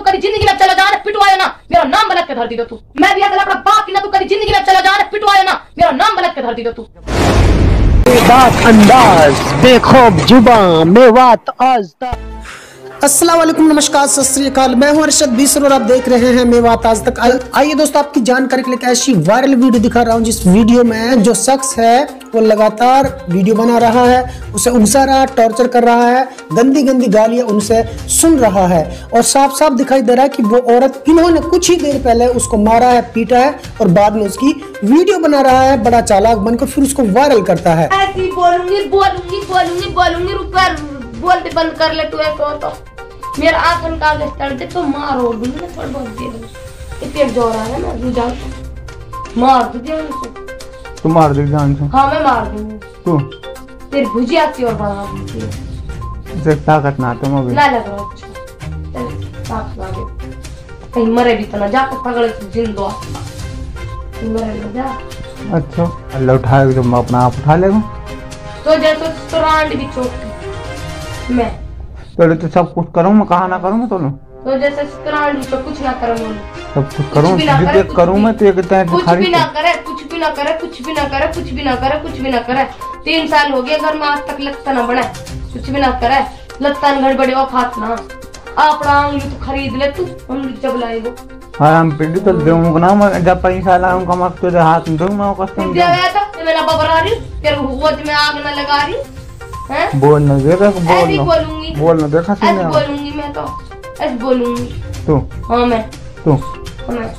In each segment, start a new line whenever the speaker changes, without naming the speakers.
कभी जिंदगी में चला जा पिटवाया ना, मेरा नाम बलत के धर दी तू। मैं भी अपना बाप की ना, तू कभी जिंदगी में चला जा पिटवाया ना, मेरा नाम बलत के धर दी तू।
बात अंदाज बेखौफ जुबां मेवात आज तक। अस्सलाम वालेकुम, नमस्कार, सत श्री अकाल। मैं हूं अरशद बीसर और आप देख रहे हैं मेवात आज तक। आइए दोस्तों, आपकी जानकारी के लिए ऐसी वायरल वीडियो दिखा रहा हूं, जिस वीडियो में जो शख्स है वो लगातार वीडियो बना रहा है, उसे उकसा रहा, टॉर्चर कर रहा है, गंदी गंदी गालियां उनसे सुन रहा है और साफ साफ दिखाई दे रहा है कि वो औरत, इन्होंने कुछ ही देर पहले उसको मारा है, पीटा है और बाद में उसकी वीडियो बना रहा है बड़ा चालाक बनकर, फिर उसको वायरल करता है।
ऐसी बोलूंगी बोलूंगी बोलूंगी बोलूंगी, रुक बोलते बंद कर ले तू। ऐसा तो मेरा आंखन कागज तड़ दे तो मारो दूंगी ना, थोड़ा बहुत दे दो। इतने जोर आ रहा है ना, तू जान मार दे उनको।
तू मार दे जान से?
हाँ मैं मार दूंगी।
तू
तेरी भुजिया सी और बना दूंगी।
देख ताकत ना तुम अभी
ना लग रहा। अच्छा चल साफ लागे, कहीं मरे भी तो ना, जाके पकड़े जिंदो मरे ना जा।
अच्छा अल्लाह उठाएगा तो मैं अपना आप उठा लेगा।
तो जैसे तो रांड भी चोट मैं
तो सब कुछ करूँ मैं, कहा ना करूँ मैं
तो जैसे रांड तो कुछ ना करूँ,
सब कुछ करूँ देख करूँ मैं, तो ये कहते हैं
कुछ भी ना करे, कुछ भी ना करे, कुछ भी ना करे, कुछ भी ना करे, कुछ भी ना करे। 3 साल हो गए घर में, आज तक लगता ना बड़ा, कुछ भी ना करे, लगता न गड़बड़ी और खात ना। अपना अंगली तो खरीद ले तू, अंगली जब लाए वो।
हाँ हम पिंडी तो दूंगा ना मैं, जब पैसा लाऊंगा मैं तुझे हाथ में दूंगा मैं कस्टम
दे गया तो मेरा बबरा रही तेरे होज में आग ना लगा रही हैं।
बोल ना दे,
बोलूंगी
बोल ना देखा
ऐसे बोलूंगी मैं, तो ऐसे बोलूंगी
तू।
हाँ मैं
तू
मैं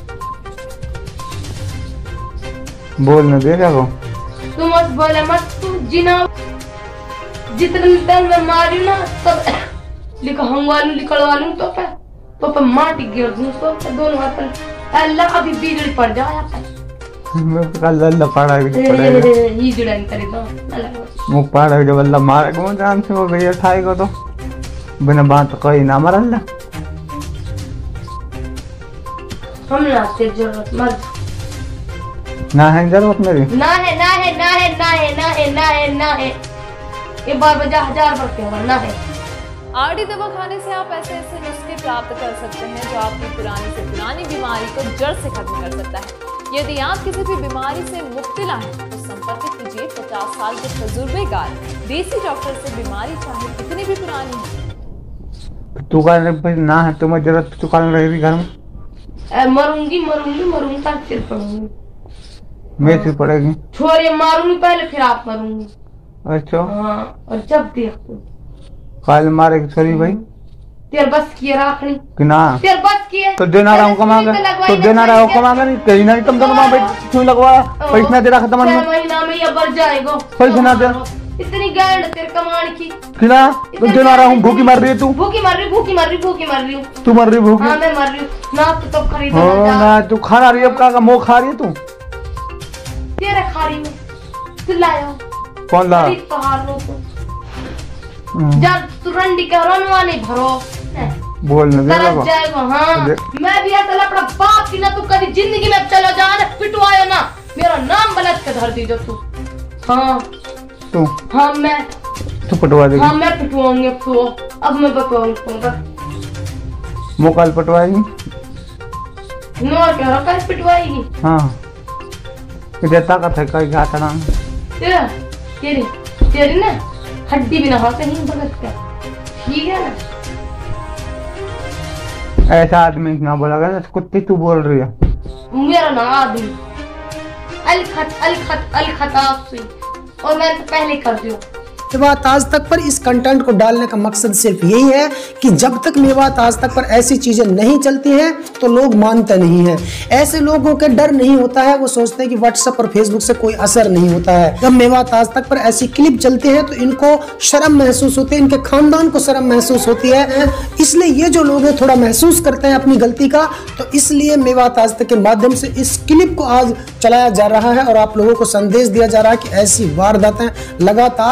बोल ना देखा को
तू मत बोले मत तू जिना, जितने टाइम मैं मारी ना तब निकलवा लूं तो पे माटी गिर दूं तो दोनों हाथ। अल्लाह अभी बिगड़ी पड़ जाए
मैं कल अल्लाह पड़ा
ही जुड़न करे तो
मुंह पड़ा जब अल्लाह मारे को जान से वो भैया ठाएगा तो बिना बात कोई ना मर अल्लाह।
हम ना तेरी जरूरत मत
ना है जरूरत मेरी,
ना है ना है ना है ना है ना है ना है ना है, एक बार बजा 1000 बार कहना ना है।
आरडी दवा खाने से आप ऐसे ऐसे नुस्खे प्राप्त कर सकते हैं जो आपकी पुरानी से पुरानी बीमारी को जड़ से खत्म कर सकता है। यदि आप किसी भी बीमारी से मुब्तला हैं तो संपर्क कीजिए 50 साल के तजुर्बेकार देसी डॉक्टर से, बीमारी चाहे कितनी भी पुरानी हो।
तू का ना है तुम्हें जरूरत, तू कल रहेगी घर में?
मरूंगी मरूंगी मरूंगी तक सिर पड़ूंगी,
मेरे सिर पड़ेगी।
छोड़िए मारूंगी पहले फिर आप मरूंगी।
अच्छा
हाँ, और जब देख तू
काल मारे सॉरी भाई,
तेरे बस की राखनी
कि ना
तेरे बस की है
तो देना रहा हूँ कमांगा, तो देना रहा हूँ कमांगा नहीं कहीं ना, तुम दोनों वहाँ क्यों लगवाया? पैसा दे रखा था मन में,
महीना में ये बढ़ जाएगा
पैसा ना दे,
इतनी गांड तेरे कमाने की
खिला तो देना रहा हूँ। भूखी मर रही है तू,
भूखी मर रही भूखी मर रही भूखी मर रही हूँ,
तू मर रही भूखी?
हाँ मैं मर रही हूँ ना, तो तब खरीद
ना तू खाना रही है, अब का मुँह खा रही है तू?
तेरे खा रही हूँ, तू लाया
कौन ला?
तो हार लो तो जब तू रंडी का रनवा नहीं भरो
बोल ना दे
जाएगा। हाँ मैं भी ऐसा अपना बाप की ना, तू कभी जिंदगी में चला जा ना पिटवाया ना, मेरा नाम गलत के धर दी जो तू। हाँ
तू
हाँ मैं
तू पटवा देगी?
हाँ मैं पिटवाऊंगी अब मैं बतवाऊंगा
मोकाल पटवाएगी
नोर कह रहा कल पिटवाएगी।
हाँ इधर ताकत है कहीं घाटा ना
तेरी तेरी ना हड्डी भी ना हो कहीं भगत का, ठीक है ना?
ऐसा आदमी ना बोला गया, कुत्ती तू बोल रही है।
मेरा ना आदमी अलखत आपसे, और मैं तो पहले कर दियो।
मेवात आज तक पर इस कंटेंट को डालने का मकसद सिर्फ यही है कि जब तक मेवात आज तक पर ऐसी चीजें नहीं चलती हैं तो लोग मानते नहीं हैं। ऐसे लोगों के डर नहीं होता है, वो सोचते हैं कि व्हाट्सएप और फेसबुक से कोई असर नहीं होता है। जब मेवात आज तक पर ऐसी क्लिप चलती है तो इनको शर्म महसूस होती है, इनके खानदान को शर्म महसूस होती है, इसलिए ये जो लोग हैं थोड़ा महसूस करते हैं अपनी गलती का, तो इसलिए मेवात आज तक के माध्यम से इस क्लिप को आज चलाया जा रहा है और आप लोगों को संदेश दिया जा रहा है कि ऐसी वारदातें लगातार बढ़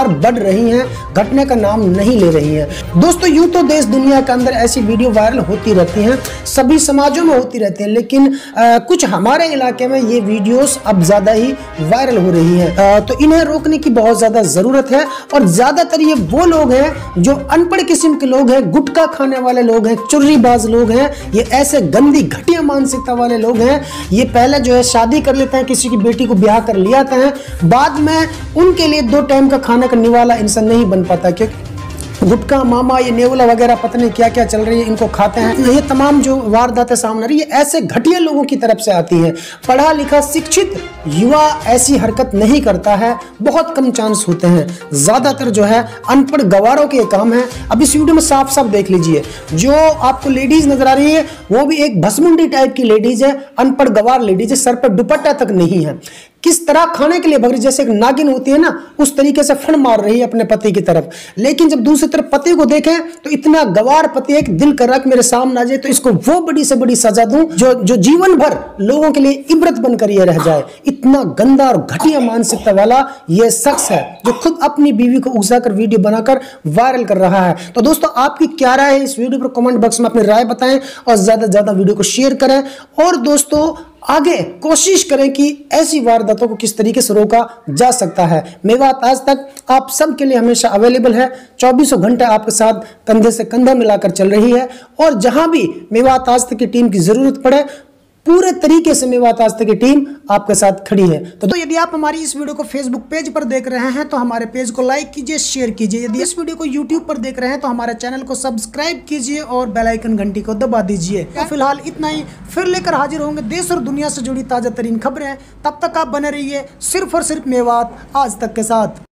रही हैं, घटने का नाम नहीं ले रही हैं। दोस्तों यूं तो देश दुनिया के अंदर ऐसी वीडियो वायरल होती रहती हैं, सभी समाजों में होती रहती हैं, लेकिन कुछ हमारे इलाके में ये वीडियोस अब ज्यादा ही वायरल हो रही हैं। तो इन्हें रोकने की बहुत ज्यादा जरूरत है। और ज्यादातर ये वो लोग हैं जो अनपढ़ किस्म के लोग हैं, गुटखा खाने वाले लोग हैं, चुर्रीबाज लोग हैं, ये ऐसे गंदी घटिया मानसिकता वाले लोग हैं। ये पहले जो है शादी कर लेते हैं, किसी की बेटी को ब्याह कर ले आते हैं, बाद में उनके लिए 2 टाइम का खाना करने वाला इंसान नहीं बन पाता, क्योंकि गुटखा मामा ये नेवला वगैरह पता नहीं क्या क्या चल रही है, इनको खाते हैं। ये तमाम जो वारदातें सामने आ रही है ऐसे घटिया लोगों की तरफ से आती हैं। पढ़ा लिखा शिक्षित युवा ऐसी हरकत नहीं करता है, बहुत कम चांस होते हैं। ज्यादातर जो है अनपढ़ गवारों के काम है। अब इस वीडियो में साफ साफ देख लीजिए, जो आपको लेडीज नजर आ रही है वो भी एक भसमुंडी टाइप की लेडीज है, अनपढ़ गवार लेडीज है, सर पर दुपट्टा तक नहीं है। किस तरह खाने के लिए भग रही, जैसे एक नागिन होती है ना, उस तरीके से फण मार रही है अपने पति की तरफ। लेकिन जब दूसरी तरफ पति को देखें तो इतना गवार पति है कि दिल कर रहा कि मेरे सामने आ जाए तो इसको वो बड़ी से बड़ी सजा दूं जो जीवन भर लोगों के लिए इबरत बनकर ये रह जाए। इतना गंदा और घटिया मानसिकता वाला ये शख्स है जो खुद अपनी बीवी को उकसाकर वीडियो बनाकर वायरल कर रहा है। तो दोस्तों आपकी क्या राय है इस वीडियो पर कमेंट बॉक्स में अपनी राय बताएं और ज्यादा से ज्यादा वीडियो को शेयर करें। और दोस्तों आगे कोशिश करें कि ऐसी वारदातों को किस तरीके से रोका जा सकता है। मेवात आज तक आप सबके लिए हमेशा अवेलेबल है, 24 घंटे आपके साथ कंधे से कंधा मिलाकर चल रही है। और जहां भी मेवात आज तक की टीम की जरूरत पड़े, पूरे तरीके से मेवात आज तक की टीम आपके साथ खड़ी है। तो यदि आप हमारी इस वीडियो को फेसबुक पेज पर देख रहे हैं तो हमारे पेज को लाइक कीजिए, शेयर कीजिए। यदि इस वीडियो को यूट्यूब पर देख रहे हैं तो हमारे चैनल को सब्सक्राइब कीजिए और बेल आइकन घंटी को दबा दीजिए। तो फिलहाल इतना ही, फिर लेकर हाजिर होंगे देश और दुनिया से जुड़ी ताजा तरीन खबरें। तब तक आप बने रहिए सिर्फ और सिर्फ मेवात आज तक के साथ।